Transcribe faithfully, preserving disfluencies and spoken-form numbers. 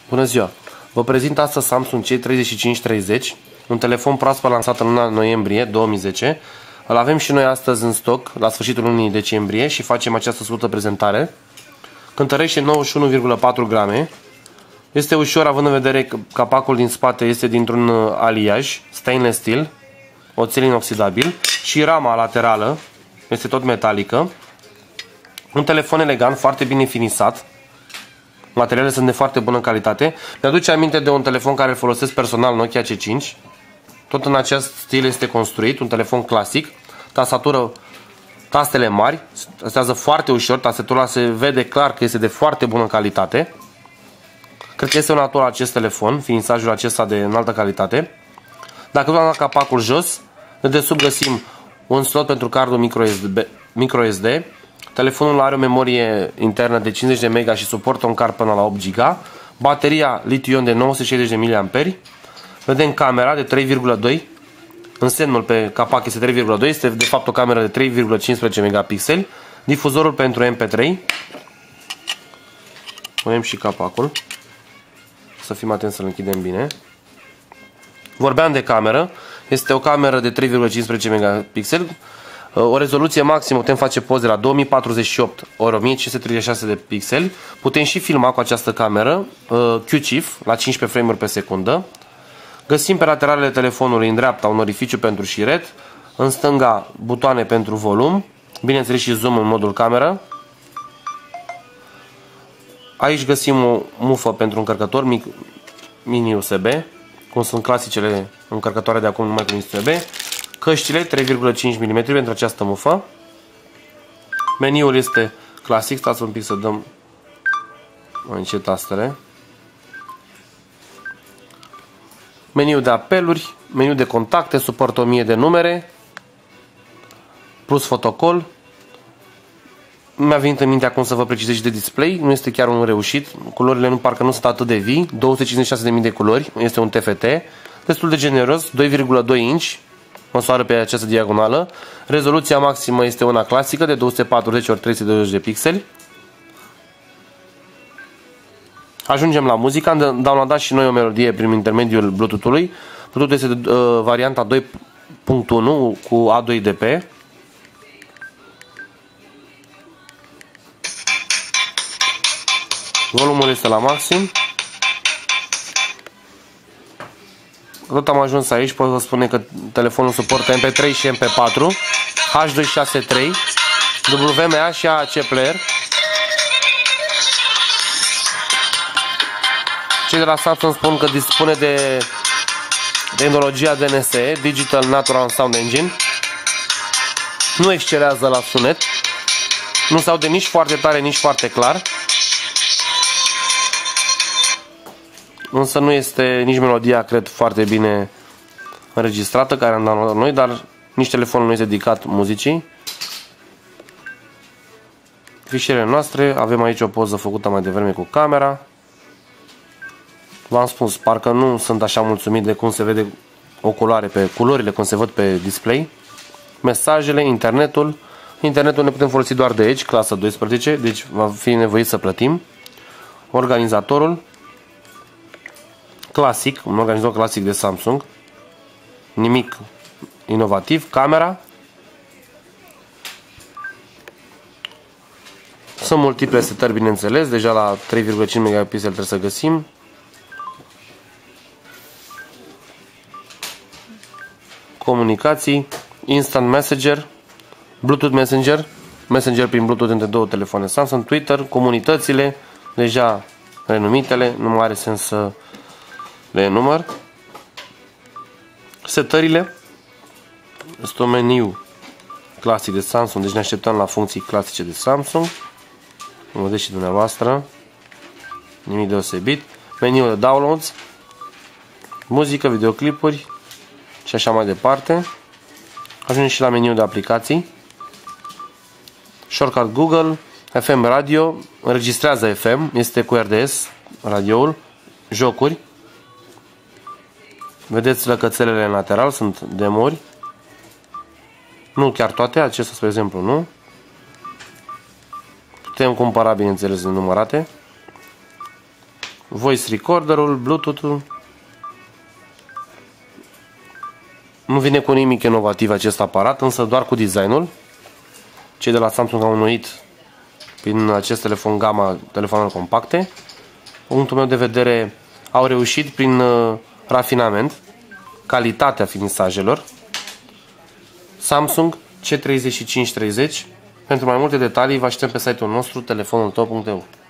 Bună ziua! Vă prezint astăzi Samsung C treizeci și cinci treizeci, un telefon proaspăt lansat în luna noiembrie două mii zece. Îl avem și noi astăzi în stoc la sfârșitul lunii decembrie și facem această scurtă prezentare. Cântărește nouăzeci și unu virgulă patru grame. Este ușor având în vedere că capacul din spate este dintr-un aliaj stainless steel, oțel inoxidabil, și rama laterală este tot metalică. Un telefon elegant, foarte bine finisat. Materialele sunt de foarte bună calitate. Mi-aduce aminte de un telefon care îl folosesc personal, Nokia C cinci. Tot în acest stil este construit, un telefon clasic. Tastatură, tastele mari, stează foarte ușor, tastatura se vede clar că este de foarte bună calitate. Cred că este un ator acest telefon, finisajul acesta de înaltă calitate. Dacă luăm la capacul jos, de sub găsim un slot pentru cardul microSD. microSD. Telefonul are o memorie internă de cincizeci de mega și suportă un card până la opt giga. Bateria litiu-ion de nouă sute șaizeci de miliamperi. Vedem camera de trei virgulă doi. Însemnul pe capac este trei virgulă doi. Este de fapt o cameră de trei virgulă cincisprezece megapixeli. Difuzorul pentru M P trei. Punem și capacul. Să fim atenți să-l închidem bine. Vorbeam de cameră. Este o cameră de trei virgulă cincisprezece megapixeli. O rezoluție maximă, putem face poze la două mii patruzeci și opt ori o mie cinci sute treizeci și șase de pixeli. Putem și filma cu această cameră Q C I F la cincisprezece frame-uri pe secundă. Găsim pe lateralele telefonului în dreapta un orificiu pentru șiret, în stânga butoane pentru volum, bineînțeles și zoom în modul cameră. Aici găsim o mufă pentru încărcător mic, mini U S B, cum sunt clasicele încărcătoare de acum numai cu U S B. Căștile trei virgulă cinci milimetri pentru această mufă. Meniul este clasic, stați un pic să dăm mai încet tastele. Meniul de apeluri, meniu de contacte, suportă o mie de numere, plus fotocol. Mi-a venit în minte acum să vă precizez și de display, nu este chiar un reușit, culorile nu parcă nu sunt atât de vii, două sute cincizeci și șase de mii de culori, este un T F T, destul de generos, doi virgulă doi inch, măsoară pe această diagonală. Rezoluția maximă este una clasică de două sute patruzeci ori trei sute douăzeci de pixeli. Ajungem la muzică. Am downloadat și noi o melodie prin intermediul Bluetooth-ului. Bluetooth este uh, varianta doi punct unu cu A doi D P. Volumul este la maxim. Tot am ajuns aici, pot vă spune că telefonul suportă M P trei și M P patru, H doi șase trei, W M A și A A C Player. Cei de la Samsung spun că dispune de tehnologia D N S E, Digital Natural Sound Engine. Nu excelează la sunet, nu se aude nici foarte tare, nici foarte clar. Însă nu este nici melodia, cred, foarte bine înregistrată, care am dat noi, dar nici telefonul nu este dedicat muzicii. Fișierele noastre, avem aici o poză făcută mai devreme cu camera. V-am spus, parcă nu sunt așa mulțumit de cum se vede o culoare pe culorile, cum se văd pe display. Mesajele, internetul. Internetul ne putem folosi doar de aici, clasa doisprezece, deci va fi nevoit să plătim. Organizatorul. Clasic, un organizator clasic de Samsung. Nimic inovativ. Camera. Sunt multiple setări, bineînțeles. Deja la trei virgulă cinci megapixeli trebuie să găsim. Comunicații. Instant Messenger. Bluetooth Messenger. Messenger prin Bluetooth între două telefoane Samsung. Twitter. Comunitățile. Deja renumitele. Nu mai are sens să le număr. Setările. Este un meniu clasic de Samsung, deci ne așteptăm la funcții clasice de Samsung. Cum vedeți și dumneavoastră. Nimic deosebit. Meniul de downloads, muzică, videoclipuri și așa mai departe. Ajungem și la meniul de aplicații. Shortcut Google, F M radio, înregistrează F M, este cu R D S radioul, jocuri. Vedeți lăcățelele în lateral, sunt demo-uri. Nu chiar toate, acestea, spre exemplu, nu. Putem compara, bineînțeles, numărate. voice recorderul, Bluetooth-ul. Nu vine cu nimic inovativ acest aparat, însă doar cu designul. Cei de la Samsung au înnoit prin acest telefon gama telefonelor compacte. Punctul meu de vedere, au reușit prin uh, rafinament, calitatea finisajelor. Samsung C treizeci și cinci treizeci. Pentru mai multe detalii vă așteptăm pe site-ul nostru telefonul tău punct e u.